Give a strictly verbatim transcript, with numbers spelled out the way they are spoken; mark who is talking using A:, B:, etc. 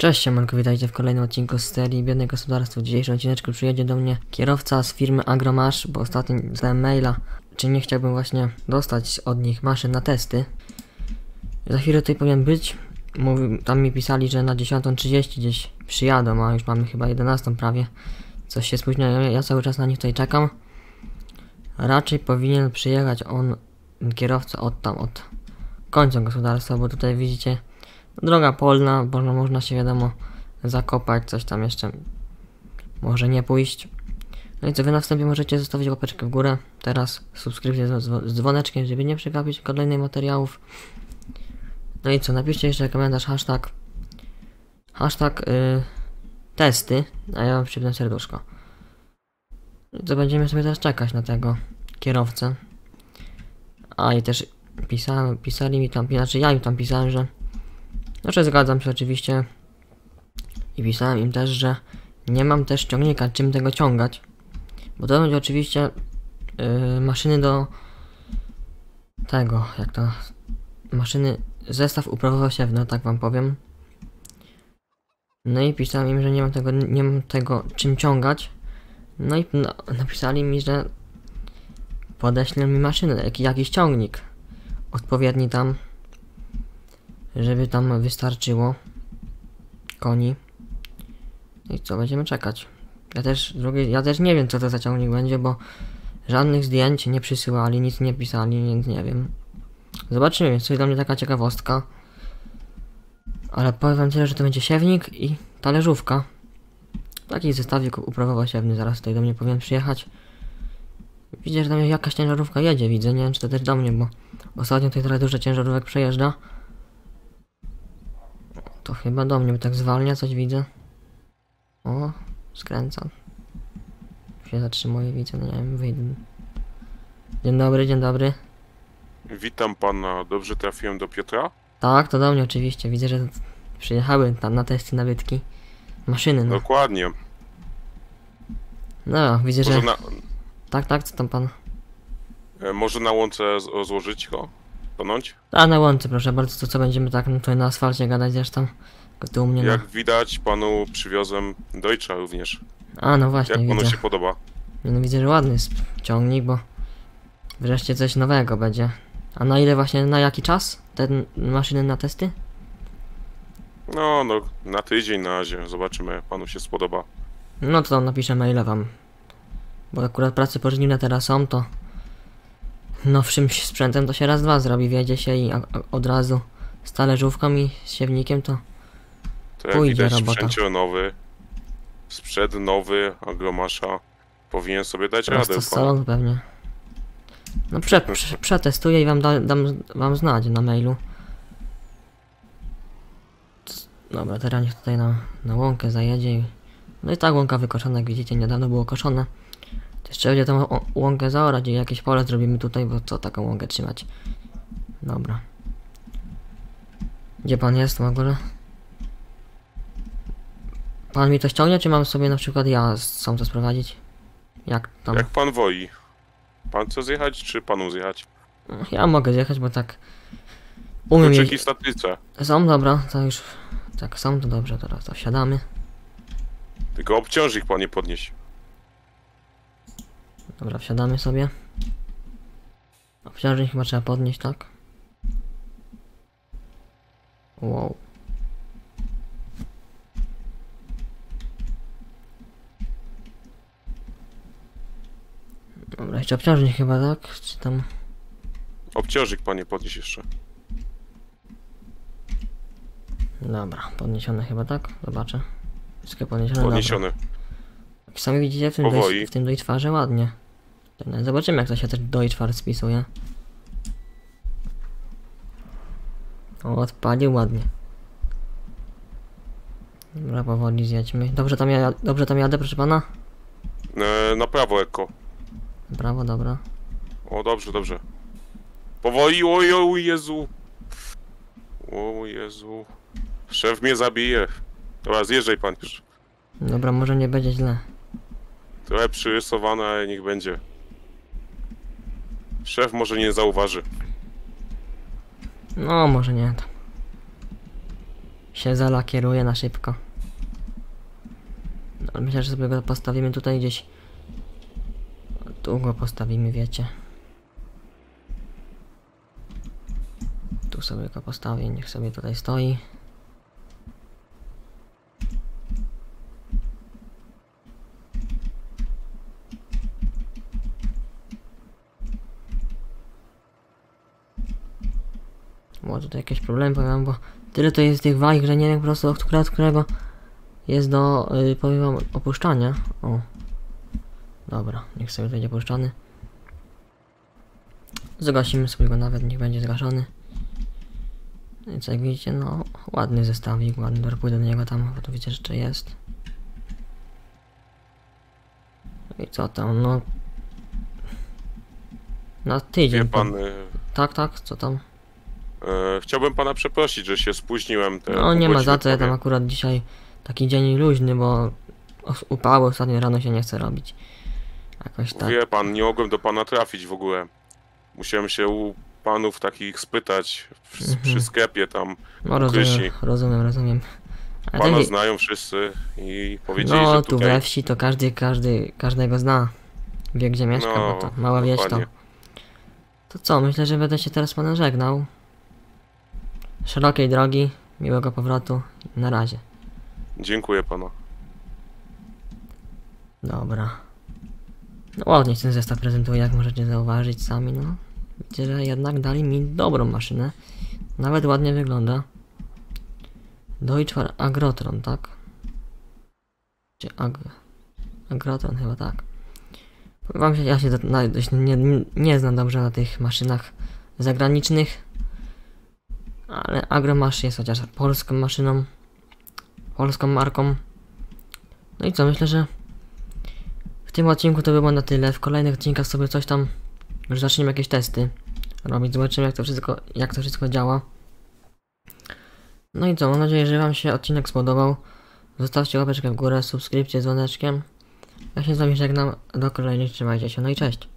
A: Cześć, siemanko, witajcie w kolejnym odcinku z serii Biedne Gospodarstwo. W dzisiejszym odcineczku przyjedzie do mnie kierowca z firmy Agromasz, bo ostatnio dostałem maila, czy nie chciałbym właśnie dostać od nich maszyn na testy. Za chwilę tutaj powinien być. Mówi, tam mi pisali, że na dziesiątą trzydzieści gdzieś przyjadą, a już mamy chyba jedenastą prawie. Coś się spóźniają, ja cały czas na nich tutaj czekam. Raczej powinien przyjechać on, kierowca od tam, od końca gospodarstwa, bo tutaj widzicie droga polna, bo można się wiadomo zakopać, coś tam jeszcze może nie pójść. No i co, wy na wstępie możecie zostawić łapeczkę w górę, teraz subskrypcję z, z dzwoneczkiem, żeby nie przegapić kolejnych materiałów. No i co, napiszcie jeszcze komentarz hashtag hashtag yy, testy, a ja wam przypnę serduszko. I co, będziemy sobie teraz czekać na tego kierowcę. A i też pisałem, pisali mi tam, znaczy ja im tam pisałem, że znaczy zgadzam się oczywiście i pisałem im też, że nie mam też ciągnika, czym tego ciągać, bo to będzie oczywiście yy, maszyny do tego, jak to, maszyny, zestaw uprawowo-siewny, tak wam powiem. No i pisałem im, że nie mam tego, nie mam tego czym ciągać, no i no, napisali mi, że podeślę mi maszynę, jak, jakiś ciągnik odpowiedni tam, żeby tam wystarczyło koni. I co, będziemy czekać. Ja też, drugi, ja też nie wiem, co to za ciągnik będzie, bo żadnych zdjęć nie przysyłali, nic nie pisali, więc nie wiem. Zobaczymy, jest to dla mnie taka ciekawostka. Ale powiem wam tyle, że to będzie siewnik i talerzówka. Taki zestawik uprawowo-siewny, zaraz tutaj do mnie powinien przyjechać. Widzę, że tam jakaś ciężarówka jedzie, widzę, nie wiem, czy to też do mnie, bo ostatnio tutaj trochę dużo ciężarówek przejeżdża. To chyba do mnie, bo tak zwalnia, coś widzę. O, skręcam. Się zatrzymuje, widzę, no nie wiem, wyjdę. Dzień dobry, dzień dobry.
B: Witam pana, dobrze trafiłem do Piotra?
A: Tak, to do mnie oczywiście, widzę, że przyjechały tam na testy nabytki. Maszyny, no.
B: Dokładnie.
A: No, widzę,
B: Może
A: że...
B: na,
A: Tak, tak, co tam pan?
B: e, może na łące z- rozłożyć go? Tonąć?
A: A, na łące, proszę bardzo, to co będziemy tak no, tutaj na asfalcie gadać zresztą. Tylko tu u mnie na...
B: Jak widać, panu przywiozłem Deutscha również.
A: A, no właśnie,
B: Jak panu
A: widzę.
B: się podoba?
A: No widzę, że ładny jest ciągnik, bo wreszcie coś nowego będzie. A na ile właśnie, na jaki czas te maszyny na testy?
B: No, no, na tydzień na razie. Zobaczymy, jak panu się spodoba.
A: No to napiszę maila wam. Bo akurat prace pożniwne teraz są, to nowszym sprzętem to się raz dwa zrobi, wiedzie się i a, a, od razu z talerzówką i z siewnikiem to
B: To jak
A: pójdzie
B: widać,
A: robota.
B: sprzęcie nowy. Sprzęt nowy, Agromasza. Powinien sobie dać
A: Prosto
B: radę,
A: z
B: pan.
A: salonu pewnie. No prze, prze, przetestuję i wam da, dam wam znać na mailu. Dobra, teraz niech tutaj na, na łąkę zajedzie. i- No i tak łąka wykoszona, jak widzicie, niedawno było koszone. To jeszcze będzie tą o- łąkę zaorać i jakieś pole zrobimy tutaj, bo co taką łąkę trzymać. Dobra. Gdzie pan jest w ogóle? Pan mi to ściągnie, czy mam sobie na przykład ja sam to sprowadzić? Jak tam?
B: Jak pan woi? Pan chce zjechać, czy panu zjechać?
A: Ja mogę zjechać, bo tak umiem
B: Kluczyki
A: jeździć.
B: w statyce.
A: Są, dobra, to już tak są, to dobrze, teraz to wsiadamy.
B: Tylko obciążnik pan nie podnieść.
A: Dobra, wsiadamy sobie. Obciążnik chyba trzeba podnieść, tak? Wow. Dobra, jeszcze obciążnik chyba, tak? Czy tam...
B: Obciążnik pan nie podnieść jeszcze.
A: Dobra, podniesione chyba, tak? Zobaczę. Wszystkie podniesione,
B: Podniesiony.
A: dobra. Jak sami widzicie, w tym,
B: Powoli.
A: dojść, w tym dojczwarze ładnie. Zobaczymy, jak to się też dojczwar spisuje. O, odpalił ładnie. Dobra, powoli zjedźmy. Dobrze tam, ja, dobrze tam jadę, proszę pana?
B: E, na prawo lekko.
A: Brawo, dobra.
B: O, dobrze, dobrze. Powoli, oj, oj, Jezu. O Jezu. Szef mnie zabije. Dobra, zjeżdżaj pan już.
A: Dobra, może nie będzie źle.
B: Trochę przyrysowane, ale niech będzie. Szef może nie zauważy.
A: No, może nie. się zalakieruje na szybko. No, myślę, że sobie go postawimy tutaj gdzieś. Tu go postawimy, wiecie. Tu sobie go postawię, niech sobie tutaj stoi. Może tutaj jakieś problemy powiem, bo tyle to jest tych wajch, że nie wiem po prostu od którego, od którego jest do, yy, powiem wam, opuszczania. O. Dobra, niech sobie będzie opuszczony. Zagasimy sobie go nawet, niech będzie zgaszony. I co jak widzicie, no ładny zestawik, ładny, dobra, pójdę do niego tam, bo tu widzicie, że jeszcze jest. I co tam, no... Na tydzień.
B: Wie pan...
A: po-
B: y,
A: Tak, tak, co tam?
B: e, chciałbym pana przeprosić, że się spóźniłem. Te
A: No nie
B: pół
A: ma za
B: godziny
A: co, ja tam
B: prawie.
A: akurat dzisiaj taki dzień luźny, bo os- upały ostatnio rano się nie chce robić. Jakoś tak.
B: Wie pan, nie mogłem do pana trafić w ogóle. Musiałem się u panów takich spytać w,
A: Mhm.
B: przy sklepie tam.
A: No
B: u
A: rozumiem,
B: Krysi.
A: rozumiem, rozumiem. Ale
B: Pana
A: tak,
B: znają wszyscy i powiedzieli,
A: no
B: że
A: tu
B: tutaj...
A: we wsi to każdy, każdy, każdego zna. Wie gdzie mieszka,
B: No,
A: bo to mała wieś to.
B: dokładnie.
A: To co, myślę, że będę się teraz pana żegnał. Szerokiej drogi, miłego powrotu. Na razie.
B: Dziękuję pana.
A: Dobra. No ładnie się ten zestaw prezentuje, jak możecie zauważyć sami, no. Widzicie, że jednak dali mi dobrą maszynę. Nawet ładnie wygląda. Deutscher Agrotron, tak? Czy Ag... Agrotron chyba tak. Powiem wam się, ja się za- na, dość nie, nie, nie znam dobrze na tych maszynach zagranicznych. Ale Agromasz jest chociaż polską maszyną. Polską marką. No i co, myślę, że w tym odcinku to było na tyle. W kolejnych odcinkach sobie coś tam już zaczniemy jakieś testy robić. Zobaczymy jak to wszystko, jak to wszystko działa. No i co, mam nadzieję, że wam się odcinek spodobał. Zostawcie łapeczkę w górę, subskrypcję z dzwoneczkiem. Ja się z wami żegnam. Do kolejnych, trzymajcie się, no i cześć.